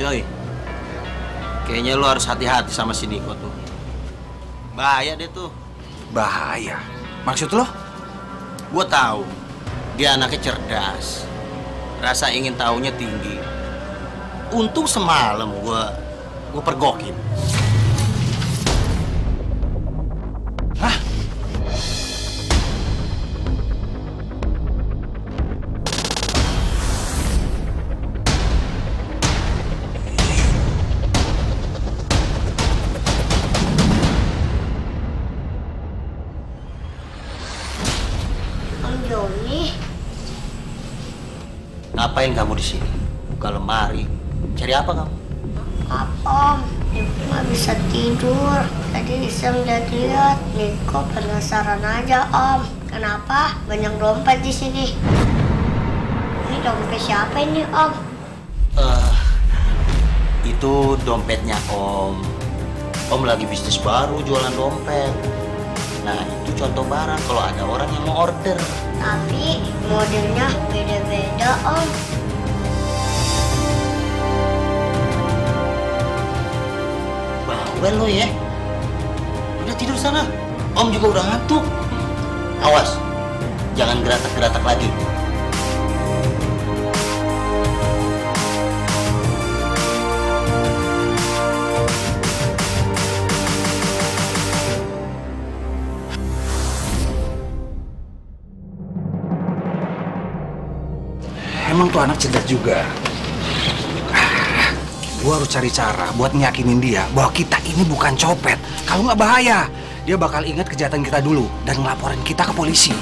Coy, kayaknya lu harus hati-hati sama si Niko tuh. Bahaya deh tuh. Bahaya? Maksud lo? Gue tahu dia anaknya cerdas, rasa ingin tahunya tinggi. Untung semalam gue pergokin. Hah? Om Joni, Ngapain kamu di sini? Buka lemari. Cari apa kamu? Om, Ibu nggak bisa tidur. Tadi Isam lihat-lihat, Niko penasaran aja Om. Kenapa banyak dompet di sini? Ini dompet siapa ini Om? Itu dompetnya Om. Om lagi bisnis baru jualan dompet. Nah, itu contoh barang kalau ada orang yang mau order. Tapi modelnya beda-beda Om. Bawel lo ya. Udah tidur sana. Om juga udah ngantuk. Awas, jangan geratak-geratak lagi. Emang tuh anak cerdas juga. Gua harus cari cara buat nyakinin dia bahwa kita ini bukan copet. Kalau nggak bahaya, dia bakal ingat kejahatan kita dulu dan ngelaporin kita ke polisi.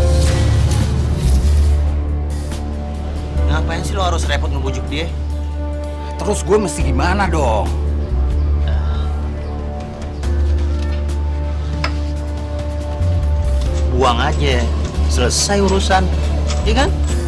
Ngapain sih lo harus repot ngebujuk dia? Terus gue mesti gimana dong? Buang aja, selesai urusan, iya kan?